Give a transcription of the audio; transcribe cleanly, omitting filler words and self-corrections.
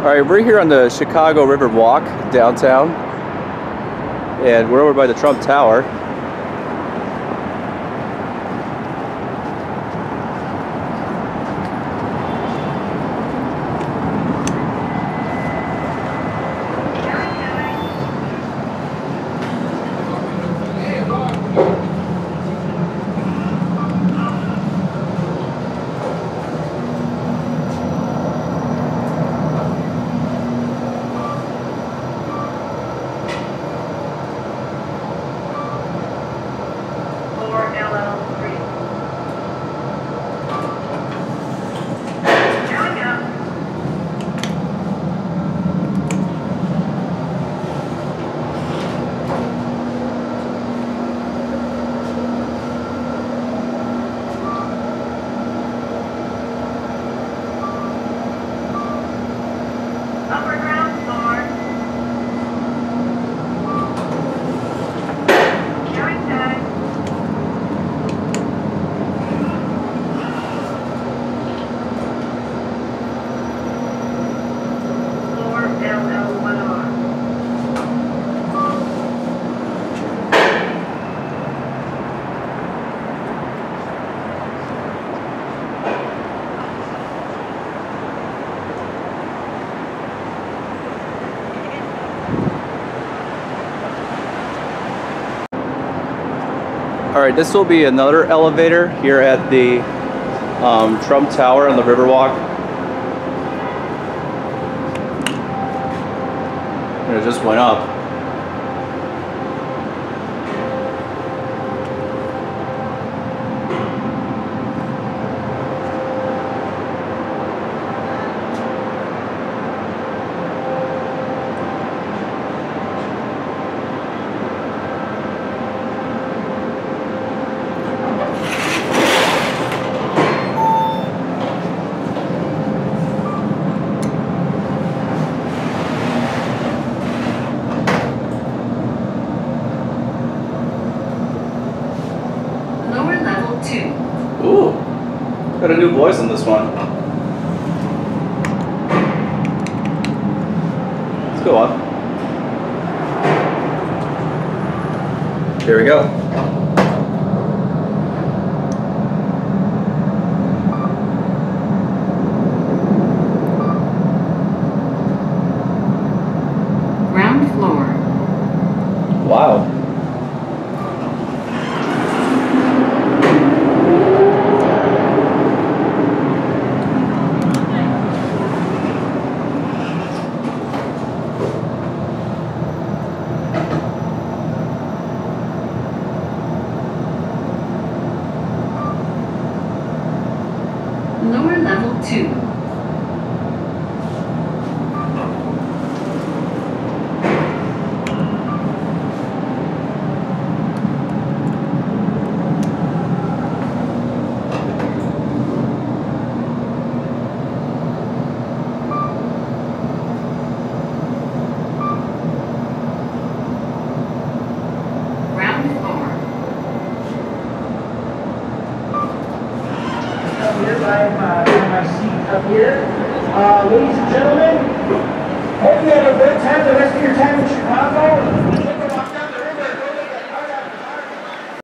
Alright, we're here on the Chicago River Walk downtown, and we're over by the Trump Tower. Alright, this will be another elevator here at the Trump Tower on the Riverwalk. And it just went up. Ooh, got a new voice on this one. Let's go up. Here we go. Ground floor. Wow. Lower level 2. My seat up here. Ladies and gentlemen, hope you had a good time the rest of your time in Chicago.